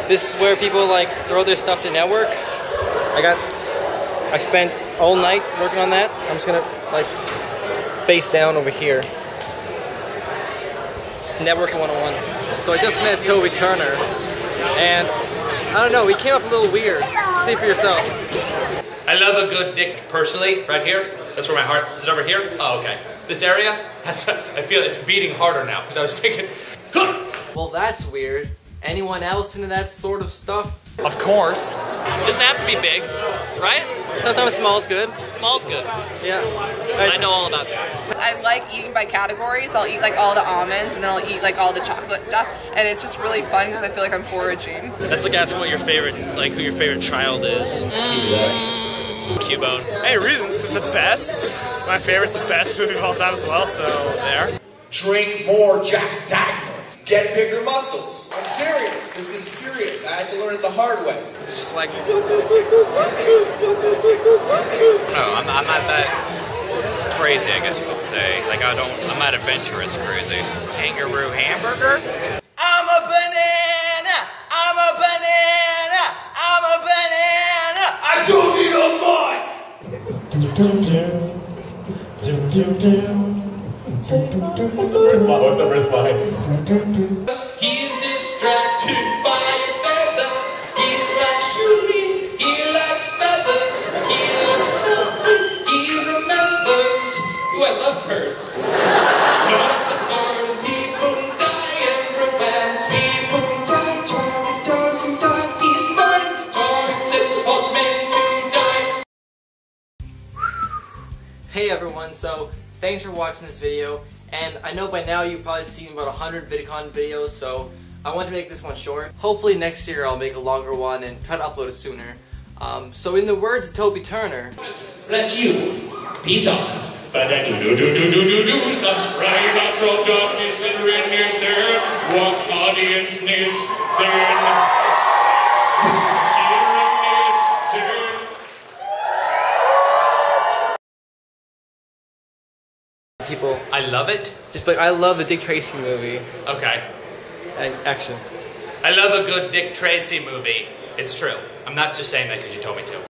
This is where people like throw their stuff to network. I spent all night working on that. I'm just gonna like face down over here. It's networking 101. So I just met Toby Turner, and I don't know, he came up a little weird. See for yourself. I love a good dick personally, right here. That's where my heart, is it over here? Oh, okay. This area, I feel it's beating harder now, because I was thinking, well, that's weird. Anyone else into that sort of stuff? of course. It doesn't have to be big, right? Sometimes small's good. Small's good. Yeah. I know all about that. I like eating by categories. I'll eat like all the almonds and then I'll eat like all the chocolate stuff, and it's just really fun because I feel like I'm foraging. That's like asking what your favorite, like who your favorite child is. Cubone. Hey, Reasons is the best. My favorite's the best movie of all time as well, so there. Drink more Jack Daniels. Get bigger muscles. I'm serious. This is serious. I had to learn it the hard way. It's just like, no, I'm not that crazy, I guess you would say. Like I'm not adventurous crazy. Kangaroo hamburger? I'm a banana. I'm a banana. I'm a banana. I don't need a mic. What's the first line? He's distracted by a feather. He's like shooting. He likes feathers. He looks so good. He remembers. Well, I've heard. Not the part of people die everywhere. People die, Tommy doesn't die. He's fine. Tommy says was meant to die. Hey everyone, so thanks for watching this video, and I know by now you've probably seen about 100 vidcon videos, so I wanted to make this one short. Hopefully next year I'll make a longer one and try to upload it sooner. So in the words of Toby Turner, bless you. Peace off. But do subscribe, outro darkness, and red news there. Walk audience news there. people I love it. just like, I love the Dick Tracy movie. Okay. And action. I love a good Dick Tracy movie. It's true. I'm not just saying that because you told me to.